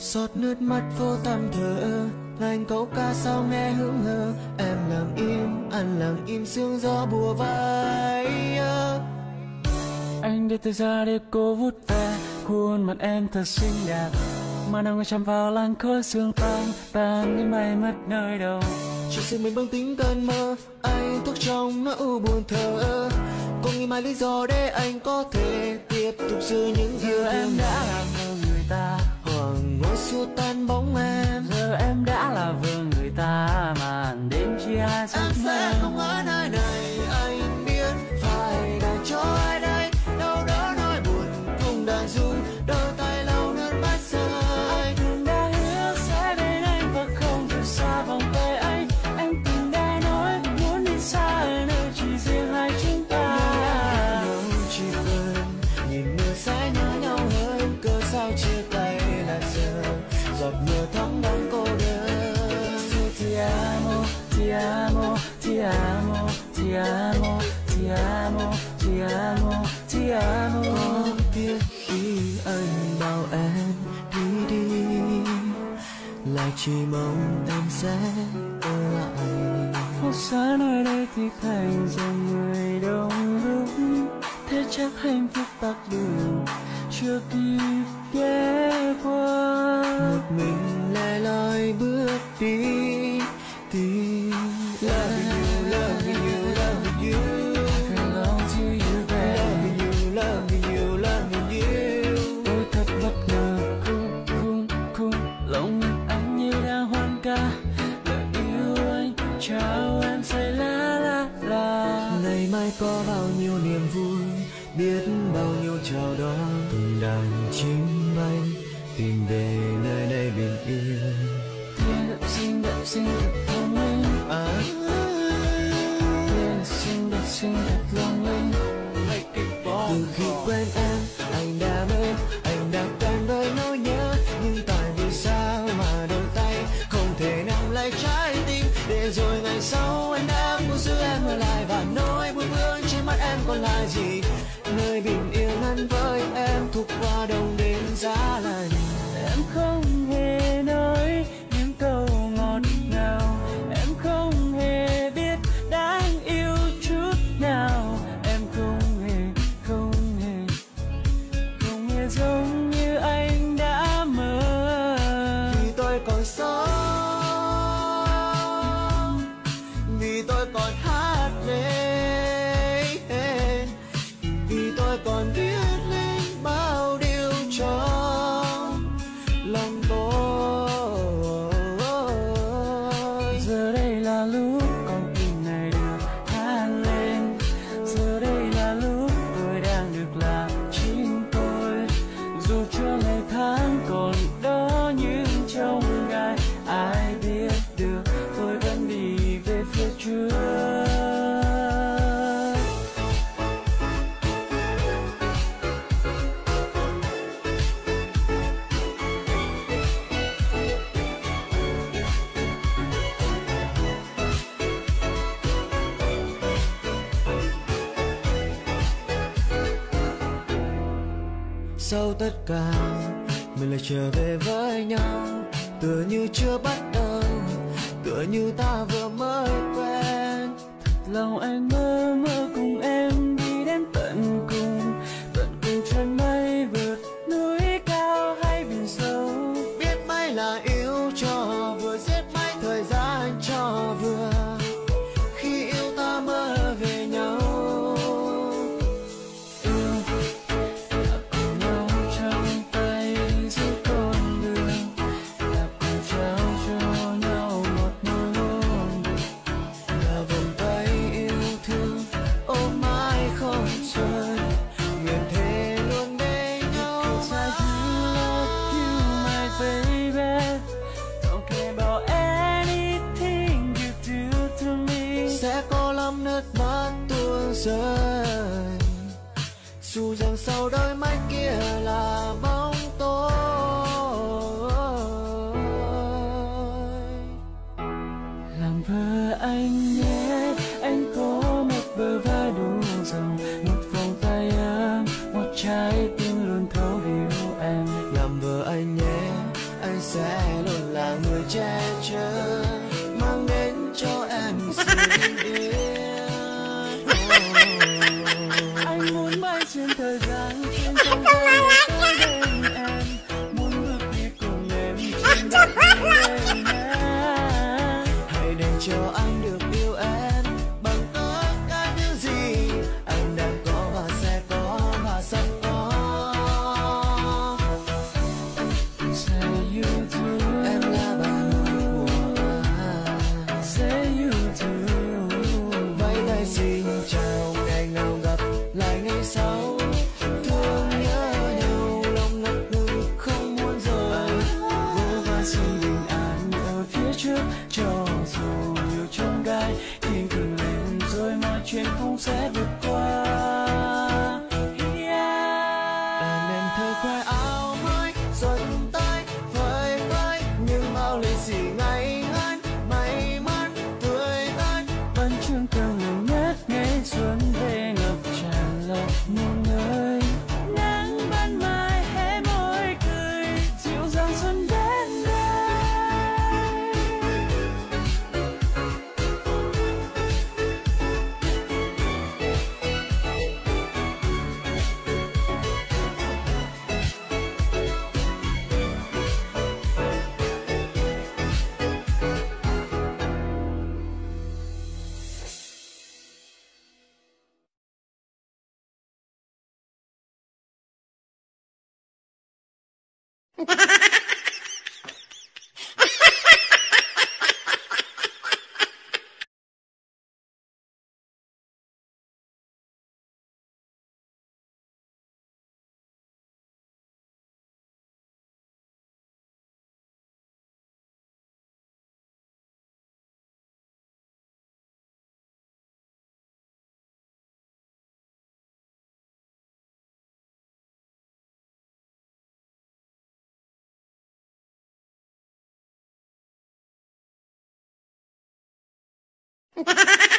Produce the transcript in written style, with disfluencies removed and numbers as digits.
Giọt nước mắt vô tăm thờ ơ, lành câu ca sao nghe hững hờ. Em lặng im, anh lặng im, sương gió bùa vây. Anh đưa tay ra để cô vút ve khuôn mặt em thật xinh đẹp, mà nồng chạm vào làn khói sương tan những mây mất nơi đâu. Chỉ xin mình bâng tính cơn mơ, anh thuốc trong nỗi u buồn thờ ơ. Cô nghĩ mãi lý do để anh có thể tiếp tục giữ những yêu Em thương đã này. là vợ người ta, Hoàng ngôi xua tan bóng em. giờ em đã là vợ người ta, màn đêm chia hai giấc Em sẽ mơ. không ở nơi này, anh biết phải đợi cho ai đây. Đâu đó nỗi buồn cùng đàn ru, đôi tay lau nước mắt rơi. Anh đã hứa sẽ bên anh và không rời xa vòng tay anh. Em từng đã nói muốn đi xa ở nơi chỉ riêng hai chúng ta. Chỉ cần nhìn mưa sẽ nhớ nhau hơn, cớ sao chia tay là giờ. Giọt mưa thấm đắng cô đơn. Ti amo, ti amo, ti amo, ti amo, ti amo, ti amo, ti amo. Có tiếc khi anh bảo em đi đi, lại chỉ mong em sẽ ở lại. Phố xa nơi đây thì thành dòng người đông đúc, thế chắc hạnh phúc tắt đường chưa kịp ghé qua. Một mình lẻ loi bước đi tìm. Loving you, loving you, I belong to you, baby. loving you, loving you. Tôi thật bất ngờ, khung lòng ngực anh như đang hoan ca lời yêu anh chào em say la la la. Ngày mai có bao nhiêu niềm vui, biết bao nhiêu chào đón. Từng đàn chim bay tìm về nơi đây bình yên. Thiên đẹp xinh thật thông minh, thiên đẹp xinh thật long linh. Từ khi quen em, anh đã mến, anh đã quen với nỗi nhớ. Nhưng tại vì sao mà đôi tay không thể nắm lấy trái tim. Để rồi ngày sau anh đã muốn giữ em ở lại, và nỗi buồn vương trên mắt em còn lại gì. Nơi bình yên anh với em thuộc qua đông đến giá lạnh. Em không hề nói những câu ngọt ngào, em không hề biết đáng yêu chút nào. Em không hề giống như anh đã mơ. Vì tôi còn sống, vì tôi còn hát lên, vì tôi còn viết lên bao điều trong lòng tôi. Giờ đây là lúc con tim này được hát lên, giờ đây là lúc tôi đang được là chính tôi. Dù cho ngày tháng còn đó nhưng trong gai, ai biết được tôi vẫn đi về phía trước. Sau tất cả mình lại trở về với nhau, tựa như chưa bắt đầu, tựa như ta vừa mới quen. Lòng anh mơ cùng em đi đến tận cùng chân mây, vượt núi cao hay biển sâu. Biết mấy là yêu cho vừa, giết mấy thời gian cho vừa. Khi yêu ta mơ về nhau, sẽ có lắm nước mắt tuôn rơi, dù rằng sau đôi mắt kia là bóng tối. Làm vợ anh nhé, anh có một bờ vai đủ rộng, một vòng tay ấm, một trái tim luôn thấu hiểu em. Làm vợ anh nhé, anh sẽ luôn là người che chở, mang đến cho em sự bình yên. Anh muốn bay trên thời gian, trên không gian để tới bên em, muốn bước đi cùng em trên đất đêm nhé. Hãy để cho anh được yêu em bằng tất cả những gì anh đang có và sẽ có và sắp có. Say you do, Em là bạn của anh. say you do. Vẫy tay xin chào, ngày nào gặp lại ngày sau. Thương nhớ nhau, lòng ngập ngừng không muốn rời. Vô và xin bình an ở phía trước, cho dù nhiều chông gai thì cường lên rồi mọi chuyện cũng sẽ vượt qua. Đàn em thơ khoe áo mới xuân tới, phơi phới những bao lì xì ngày ngắn may mắn tươi tắn. Vẫn chương cơn ngừng ngất ngày xuân về ngập tràn lòng muôn nơi. Nắng ban mai hé môi cười, dịu dàng xuân đến đây. Ha ha ha!